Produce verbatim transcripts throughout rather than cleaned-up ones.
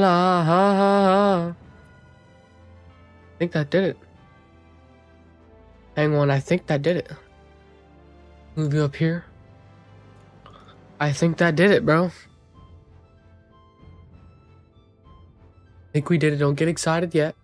la ha ha ha. I think that did it. Hang on, I think that did it. Move you up here. I think that did it, bro. I think we did it. Don't get excited yet.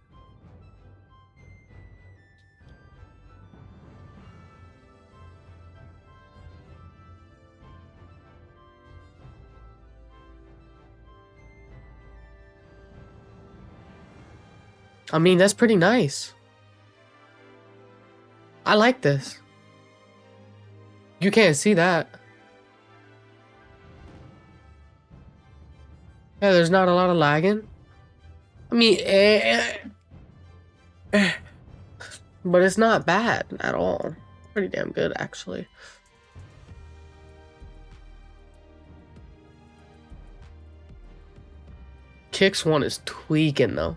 I mean, that's pretty nice. I like this. You can't see that. Yeah, there's not a lot of lagging. I mean, eh, eh, but it's not bad at all. Pretty damn good, actually. Kicks one is tweaking, though.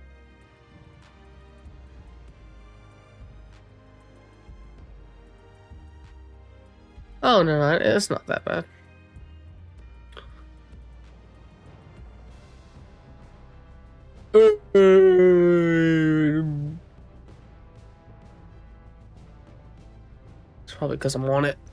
Oh, no, no, it's not that bad. It's probably because I'm on it.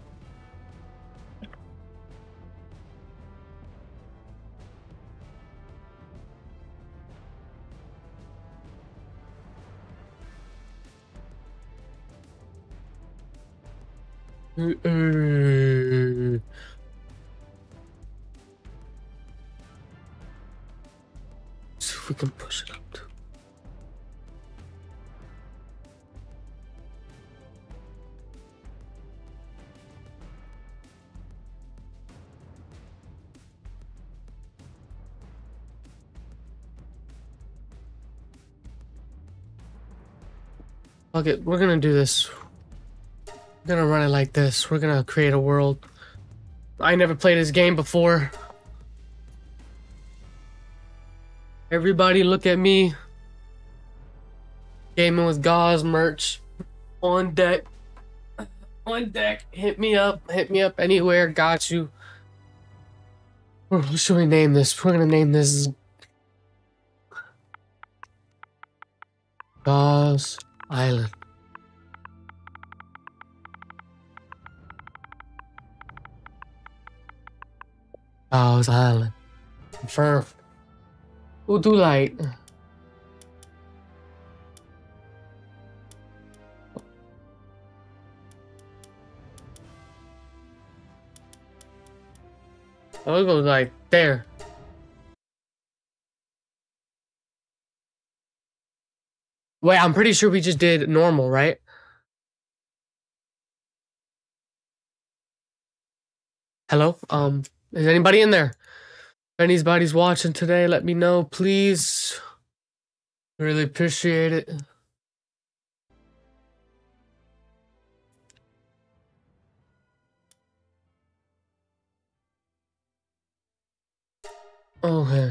Uh, see if we can push it up too. Fuck it, we're gonna do this. We're gonna run it like this. We're gonna create a world. I never played this game before. Everybody look at me. Gaming with Gauze merch. On deck. On deck. Hit me up. Hit me up anywhere. Got you. What should we name this? We're gonna name this Gauze Island. Gauze Island. Confirm. We'll do like I'll go like there. Wait, I'm pretty sure we just did normal, right? Hello? Um, is anybody in there? If anybody's watching today, let me know, please. Really appreciate it. Okay.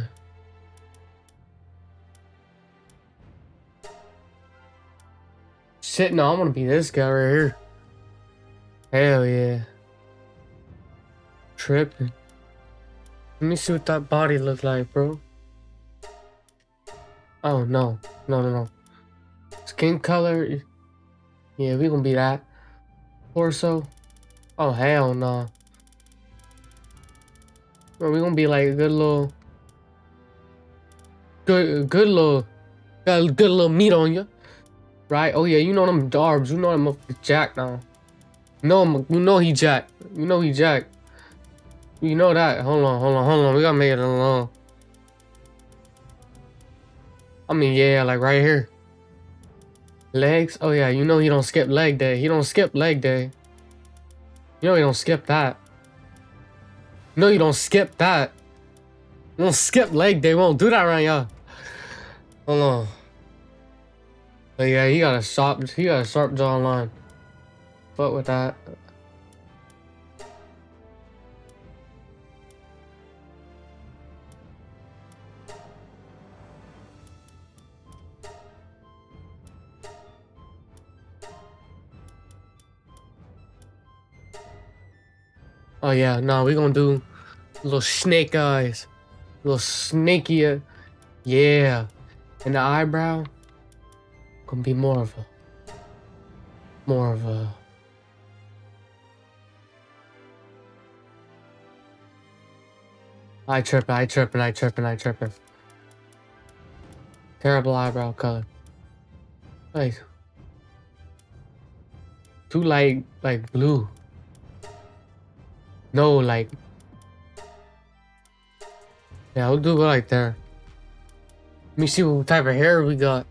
Shit, no, I'm gonna be this guy right here. Hell yeah. Tripping. Let me see what that body looks like, bro. Oh, no. No, no, no. Skin color. Yeah, we gonna be that. Torso. Oh, hell no. Bro, we gonna be like a good little... Good, good little... Got a good little meat on you. Right? Oh, yeah, you know them darbs. You know them up Jack now. You know, him, you know he Jack. You know he Jack. You know that. Hold on, hold on, hold on. We gotta make it alone. I mean, yeah, like right here. Legs. Oh, yeah, you know he don't skip leg day. He don't skip leg day. You know he don't skip that. You know you don't skip that. You don't skip leg day. We won't do that around y'all. Hold on. But yeah, he got a sharp, he got a sharp jawline. Fuck with that. Oh yeah, no, we gonna do little snake eyes, little snaky, Yeah. And the eyebrow gonna be more of a more of a eye tripping, eye tripping, eye tripping, eye tripping. Terrible eyebrow color. Like too light, like blue. No, like yeah, we'll do it like there. Let me see what type of hair we got.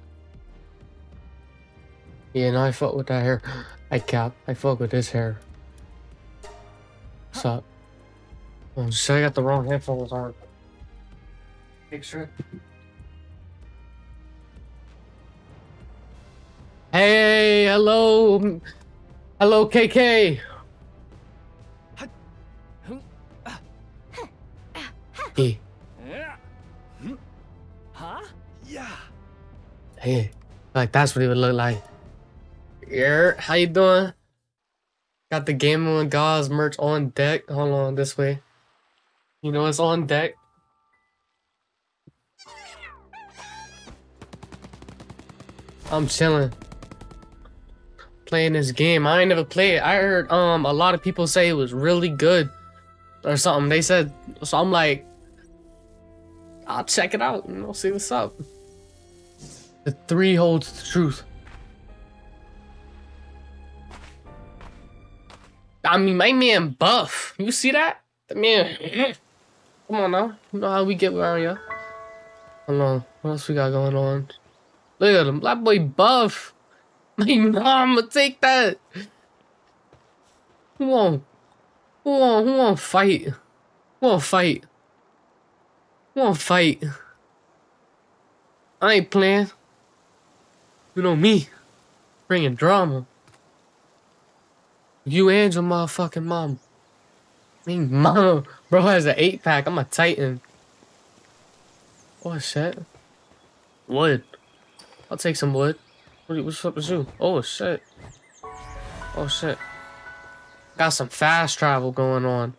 Yeah, no, I fuck with that hair. I cap. I fuck with this hair. What's up? Oh, shit, I got the wrong headphones on. Picture. Hey, hello. Hello, K K. Hey. Huh? Yeah. Hey. Like, that's what he would look like. Yeah, how you doing? Got the Gaming with Gauze merch on deck. Hold on, this way. You know it's on deck. I'm chilling. Playing this game. I ain't never played it. I heard um a lot of people say it was really good. Or something. They said, so I'm like, I'll check it out and we'll see what's up. The three holds the truth. I mean, my man buff. You see that? The man. Come on now. You know how we get around here. Hold on. What else we got going on? Look at him. That boy buff. My mama, take that. Who won't? Who won't? Who won't fight? Who won't fight? Who won't fight? I ain't playing. You know me. Bringing drama. You and your motherfucking mom. I mean, mama. Bro has an eight pack. I'm a titan. Oh, shit. Wood. I'll take some wood. What, what's up with you? Oh, shit. Oh, shit. Got some fast travel going on.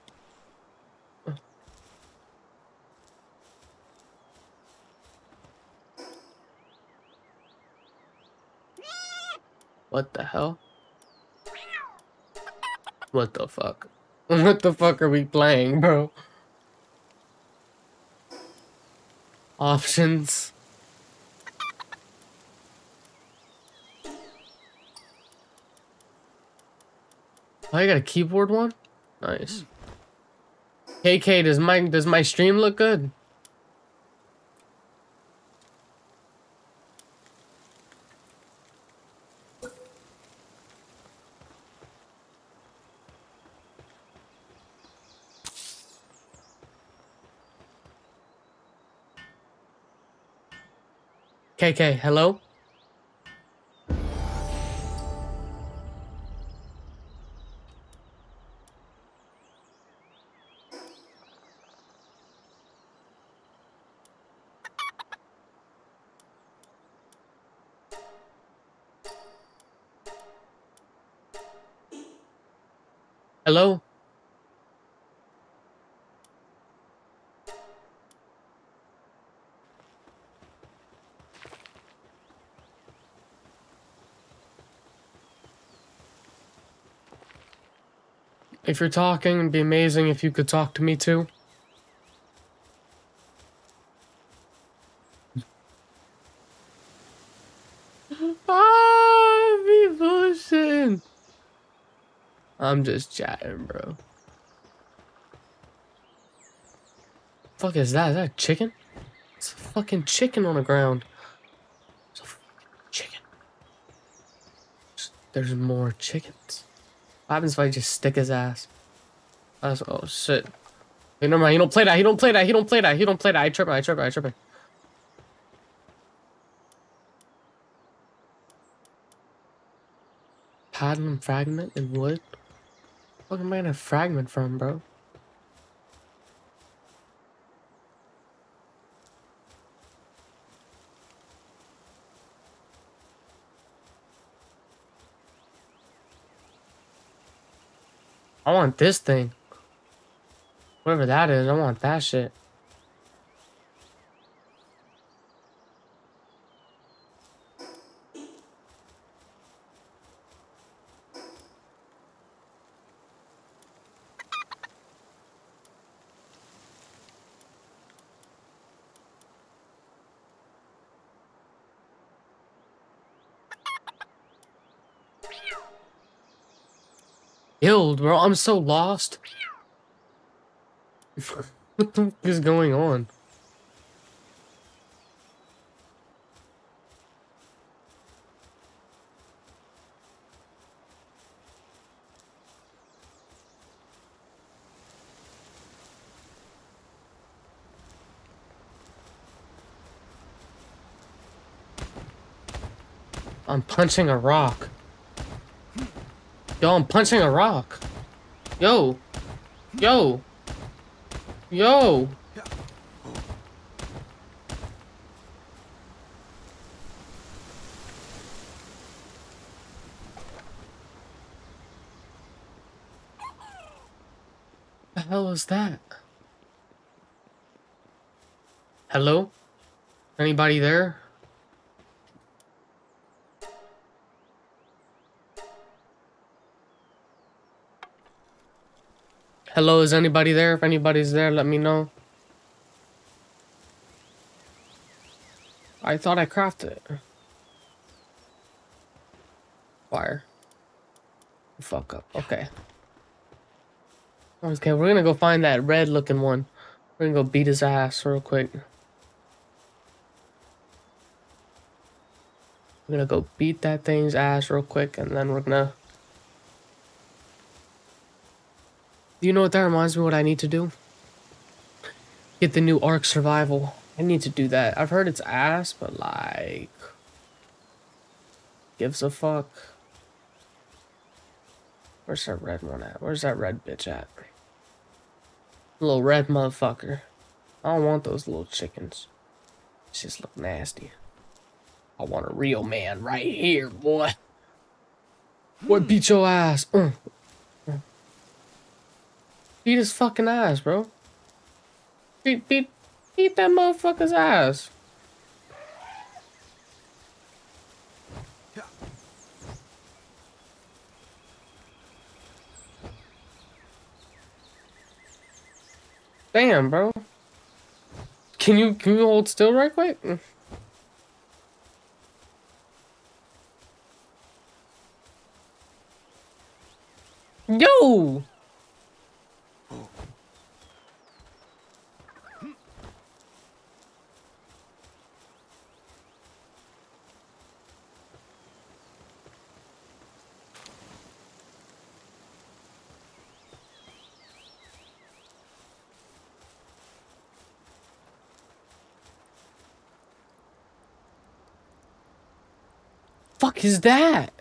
What the hell? What the fuck? What the fuck are we playing, bro? Options. Oh, I got a keyboard one? Nice. K K, does my does my stream look good? K K, hello? Hello? If you're talking, it'd be amazing if you could talk to me too. Ah, be bullshitting. I'm just chatting, bro. Fuck is that? Is that a chicken? It's a fucking chicken on the ground. It's a fucking chicken. There's more chickens. What happens if I just stick his ass? That's, oh shit. Hey, never mind. He don't play that. He don't play that. He don't play that. He don't play that. I tripping. I tripping. I tripping. Platinum fragment and wood. Where am I gonna fragment from, bro? I want this thing. Whatever that is, I want that shit. Killed, bro. I'm so lost. What the fuck is going on? I'm punching a rock. Yo, I'm punching a rock. Yo. Yo. Yo. The hell is that? Hello? Anybody there? Hello, is anybody there? If anybody's there, let me know. I thought I crafted it. Fire. Fuck up. Okay. Okay, we're gonna go find that red looking one. We're gonna go beat his ass real quick. We're gonna go beat that thing's ass real quick, and then we're gonna... Do you know what that reminds me of what I need to do? Get the new Ark Survival. I need to do that. I've heard it's ass, but like... Gives a fuck. Where's that red one at? Where's that red bitch at? Little red motherfucker. I don't want those little chickens. They just look nasty. I want a real man right here, boy. Boy, beat your ass. Uh. Uh. Beat his fucking ass, bro. Beat, beat, beat that motherfucker's ass. Damn, bro. Can you can you hold still right quick? Yo! Fuck is that?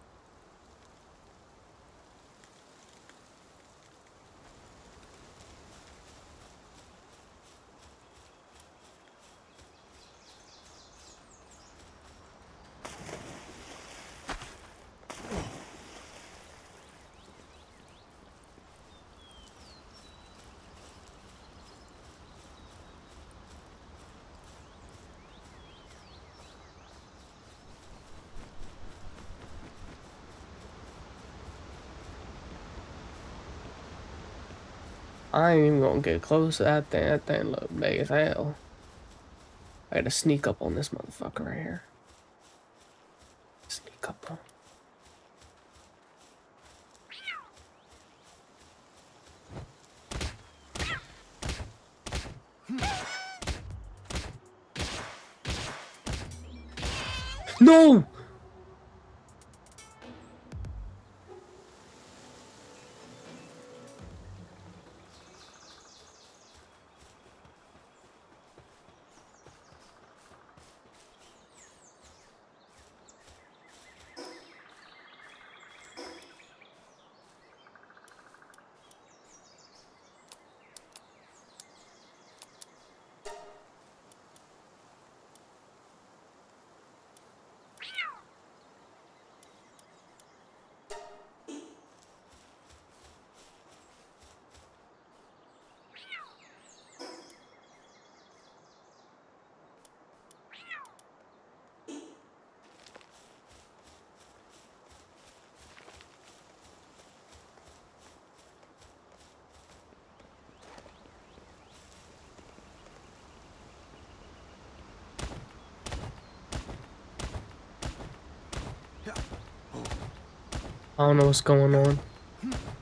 I ain't even gonna get close to that thing. That thing look big as hell. I gotta sneak up on this motherfucker right here. Sneak up on. No! I don't know what's going on.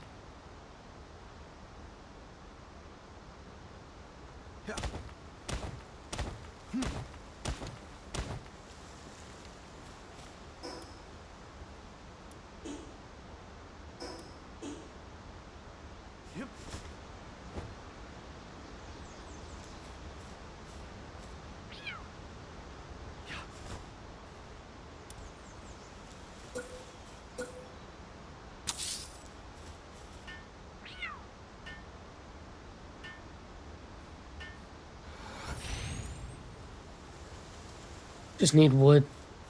Just need wood.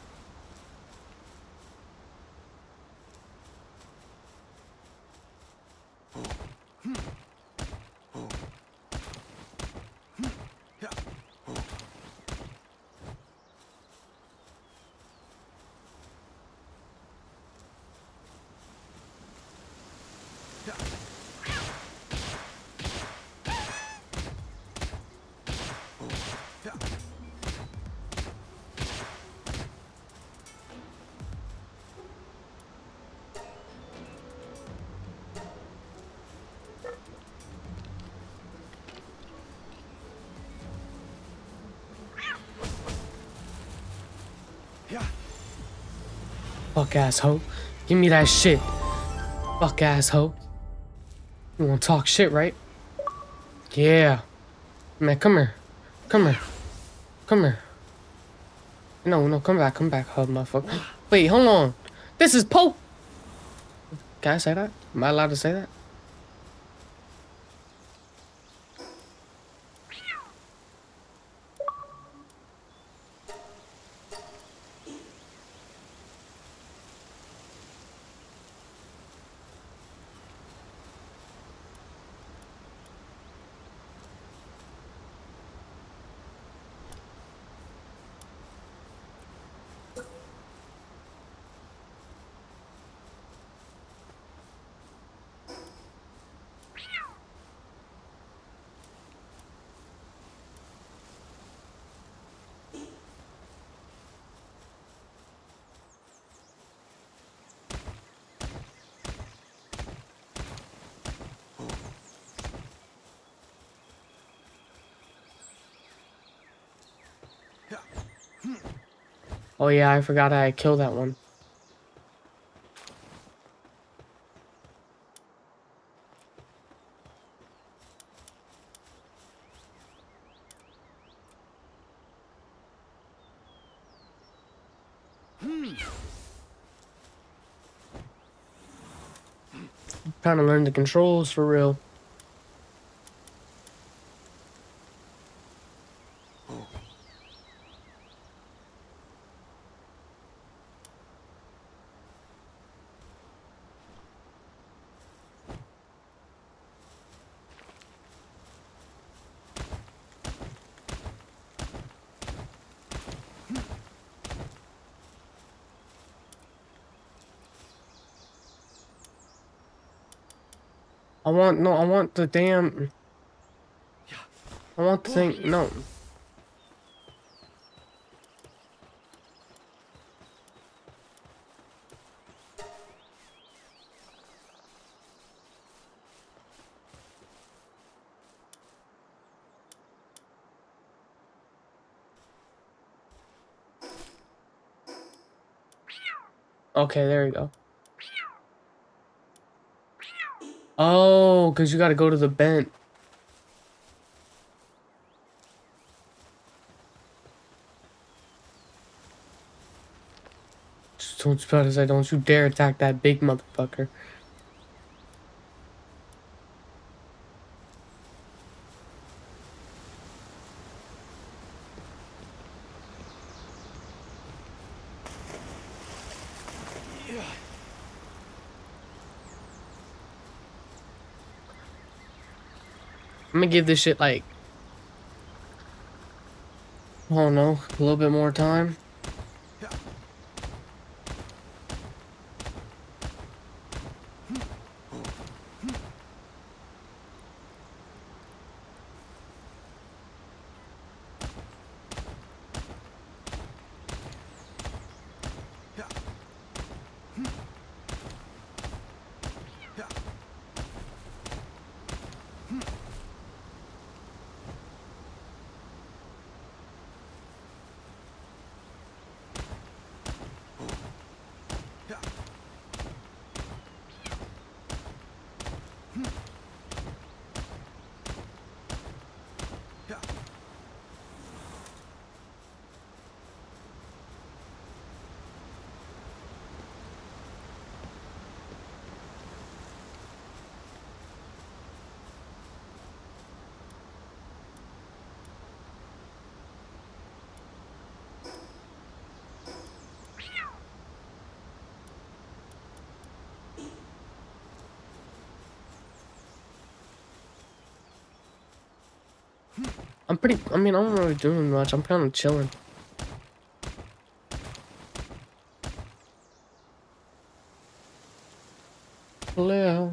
Fuck asshole. Give me that shit. Fuck asshole. You wanna talk shit, right? Yeah. Man, come here. Come here. Come here. No, no, come back, come back, hub motherfucker. Wait, hold on. This is Poke. Can I say that? Am I allowed to say that? Oh yeah, I forgot I killed that one. Trying to learn the controls for real. I want, no, I want the damn, I want the thing, no. Okay, there you go. Oh, because you got to go to the bent. Just don't about to say, don't you dare attack that big motherfucker. I'm gonna give this shit like, I don't know, a little bit more time. I'm pretty, I mean, I'm not really doing much. I'm kind of chilling. Hello.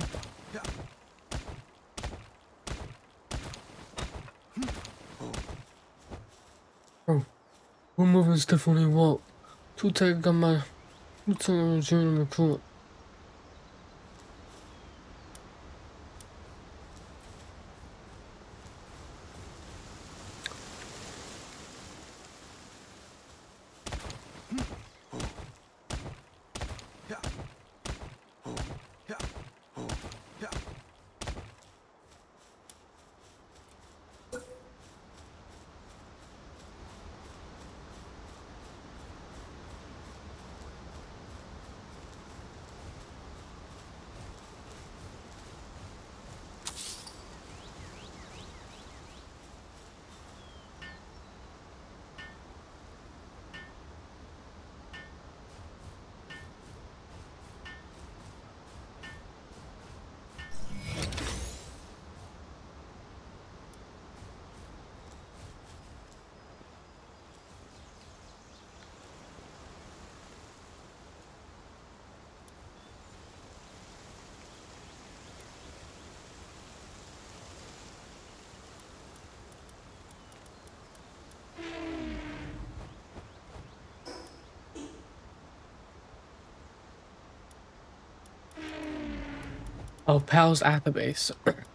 Bro, we're moving Stephanie Walt. Two take got my, two take junior recruit. Oh, Pal's at the base.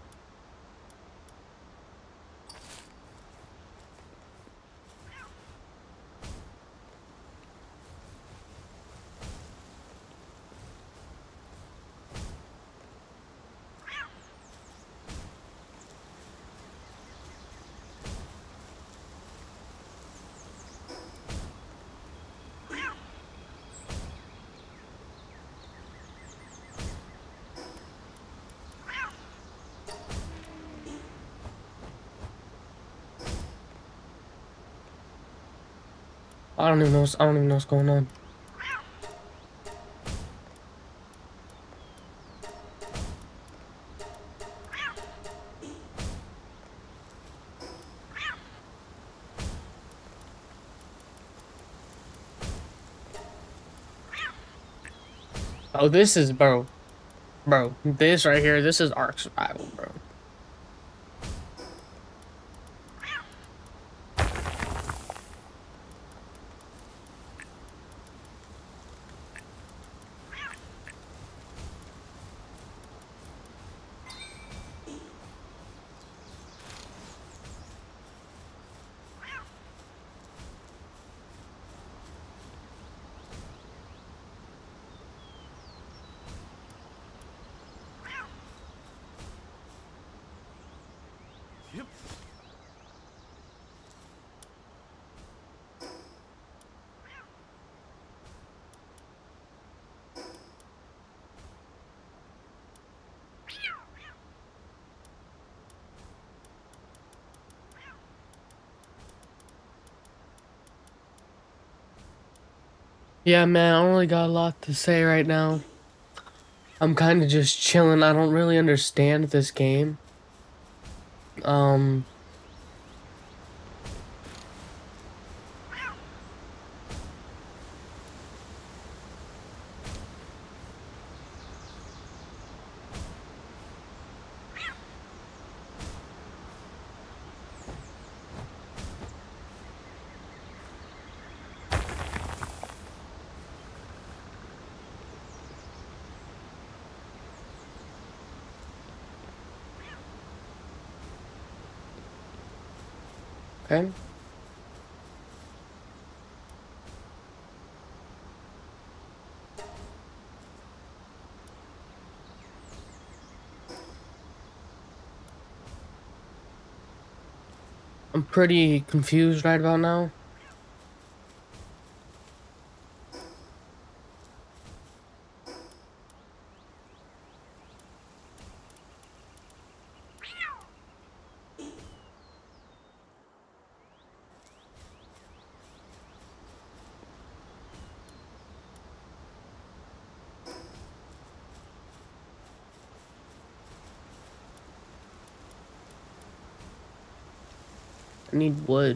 I don't even know. What's, I don't even know what's going on. Oh, this is bro, bro. This right here. This is Ark survival, bro. Yeah, man, I don't really got a lot to say right now. I'm kind of just chilling. I don't really understand this game. Um, okay. I'm pretty confused right about now. I need wood.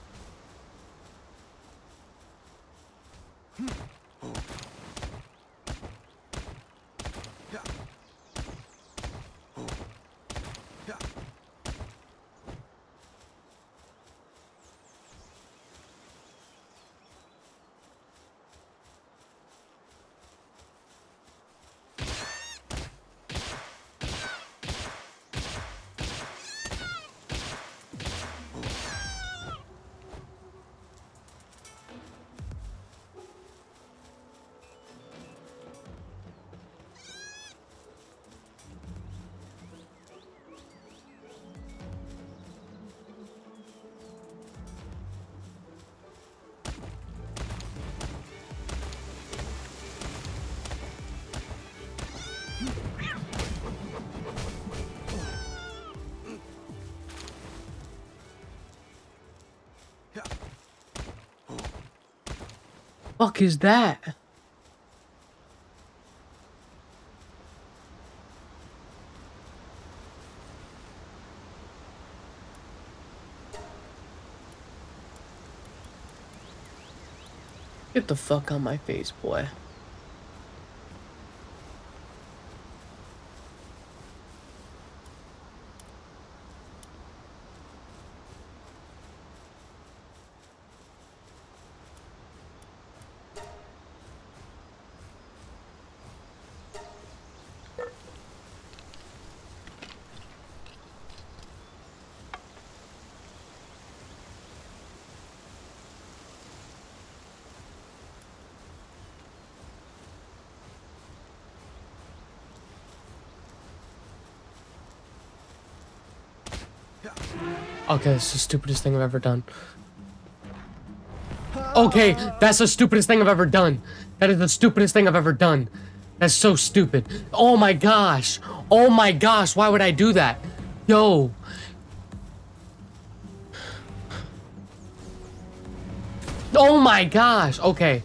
Fuck is that? Get the fuck on my face, boy. Okay, that's the stupidest thing I've ever done. Okay, that's the stupidest thing I've ever done. That is the stupidest thing I've ever done. That's so stupid. Oh my gosh. Oh my gosh, why would I do that? Yo. Oh my gosh. Okay.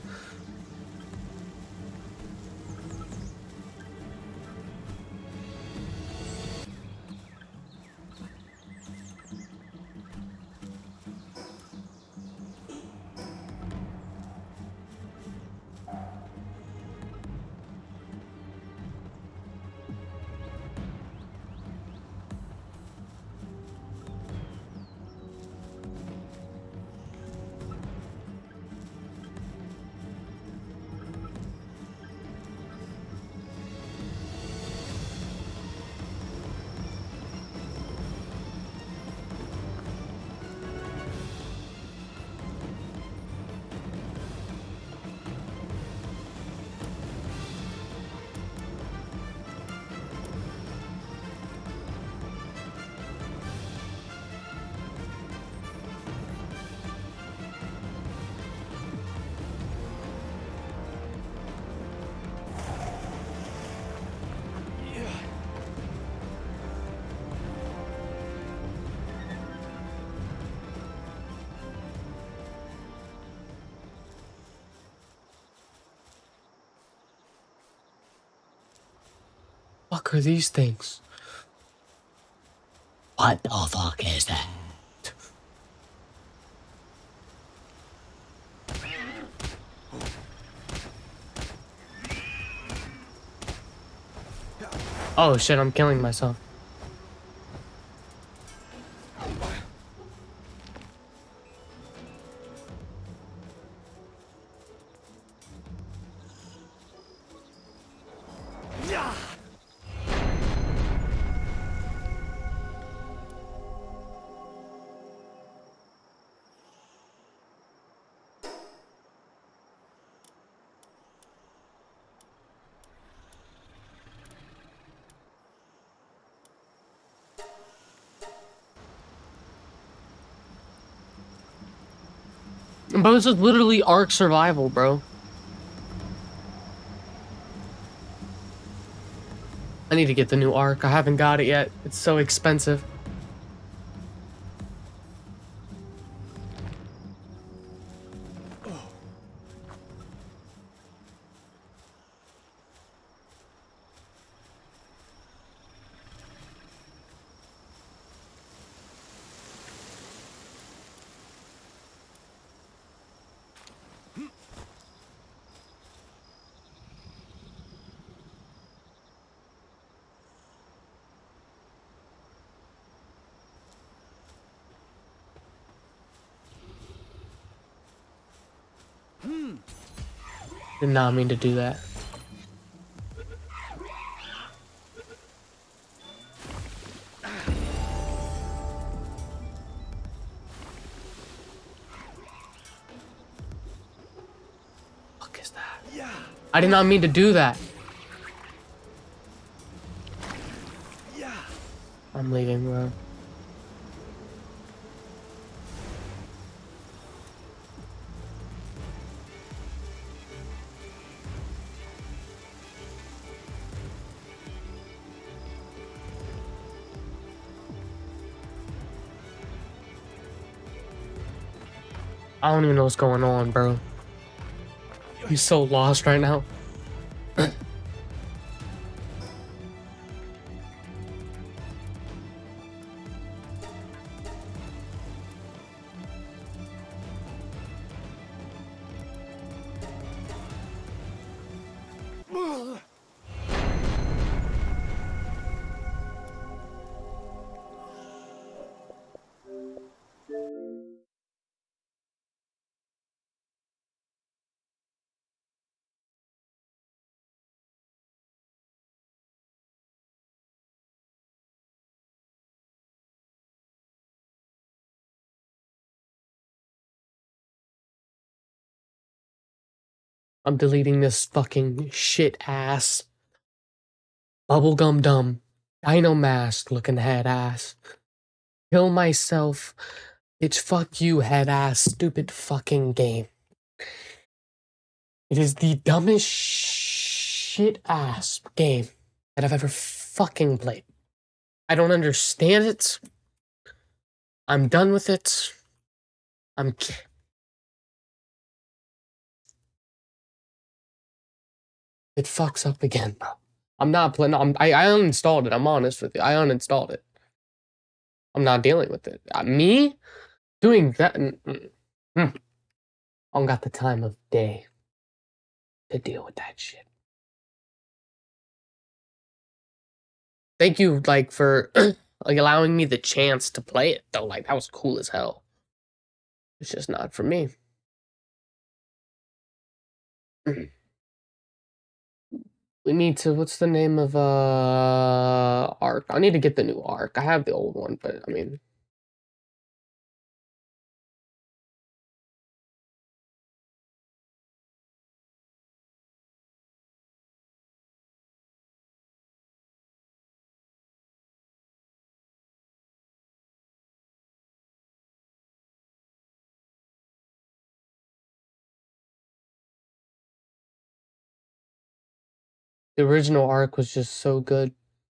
Fuck are these things? What the fuck is that? Oh shit, I'm killing myself. But this is literally Ark survival, bro. I need to get the new Ark. I haven't got it yet. It's so expensive. Did not mean to do that. Fuck is that? I did not mean to do that. I'm leaving, bro. I don't even know what's going on, bro. He's so lost right now. I'm deleting this fucking shit ass bubblegum dumb dino mask looking head ass. Kill myself. Bitch, fuck you, head ass, stupid fucking game. It is the dumbest shit ass game that I've ever fucking played. I don't understand it. I'm done with it. I'm. It fucks up again, bro. I'm not playing. I'm, I, I uninstalled it. I'm honest with you. I uninstalled it. I'm not dealing with it. Uh, me doing that. Mm, mm, mm. I don't got the time of day to deal with that shit. Thank you, like, for like allowing me the chance to play it though. Like, that was cool as hell. It's just not for me. We need to. What's the name of uh arc? I need to get the new arc. I have the old one, but I mean. The original arc was just so good.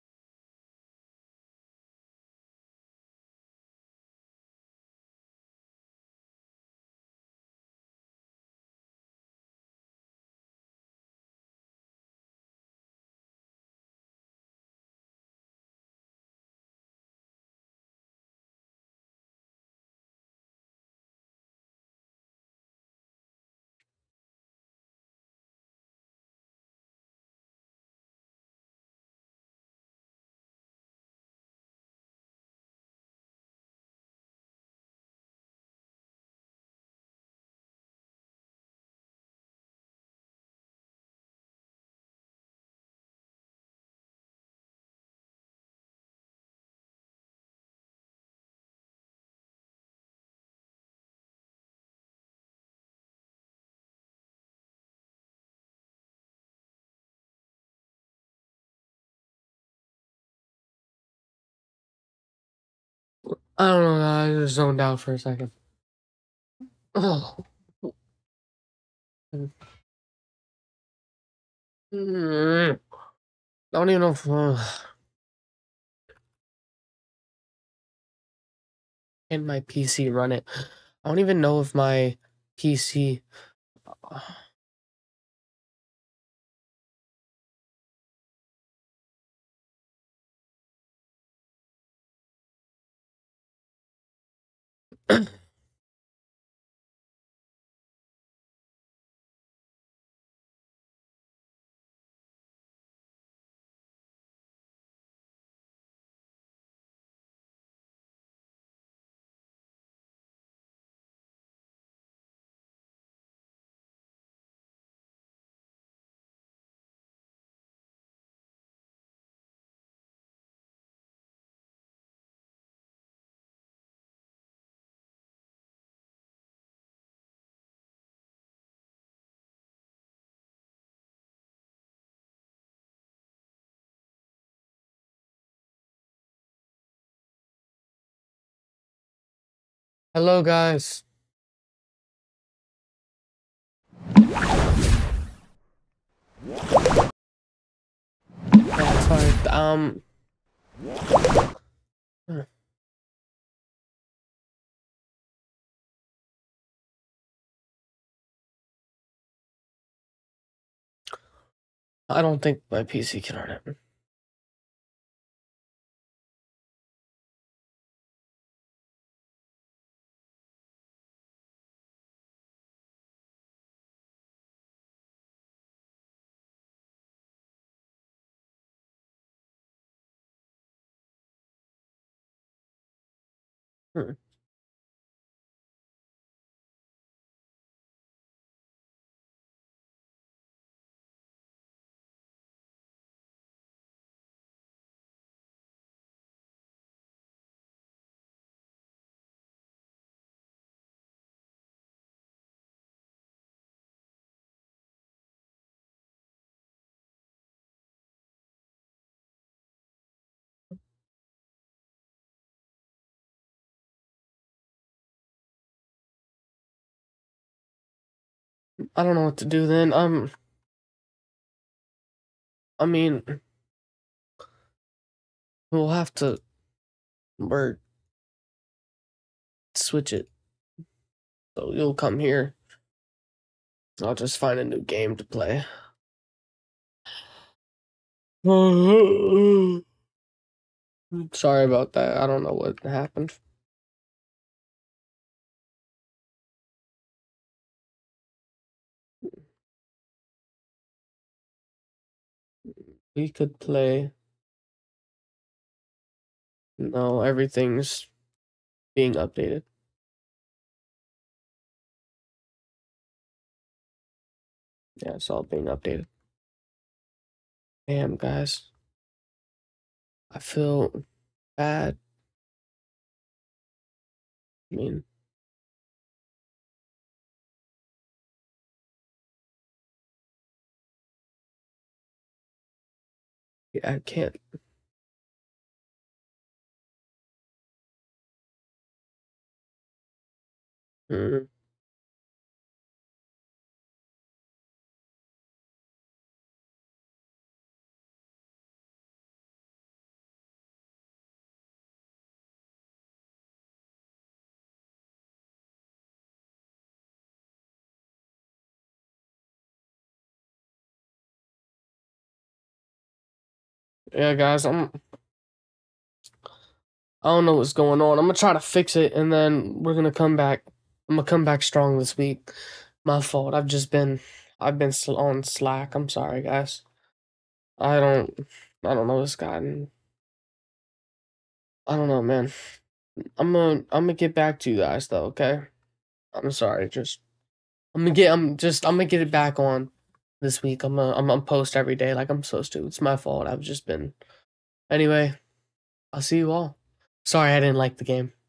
I don't know. I just zoned out for a second. Oh. Mm. Don't even know if. Uh, can my P C run it? I don't even know if my P C. Hello, guys. Yeah, sorry. Um. I don't think my P C can run it. Hmm. I don't know what to do then. Um. I mean, we'll have to or switch it. So you'll come here. I'll just find a new game to play. Sorry about that. I don't know what happened. We could play. No, everything's being updated. Yeah, it's all being updated. Damn, guys. I feel bad. I mean, yeah, I can't. Mm, yeah, guys, I'm. I don't know what's going on. I'm gonna try to fix it, and then we're gonna come back. I'm gonna come back strong this week. My fault. I've just been. I've been sl- on Slack. I'm sorry, guys. I don't. I don't know this guy. and I don't know, man. I'm gonna. I'm gonna get back to you guys, though. Okay. I'm sorry. Just. I'm gonna get. I'm just. I'm gonna get it back on this week. I'm gonna. I'm gonna post every day like I'm supposed to. It's my fault. I've just been. Anyway, I'll see you all. Sorry, I didn't like the game.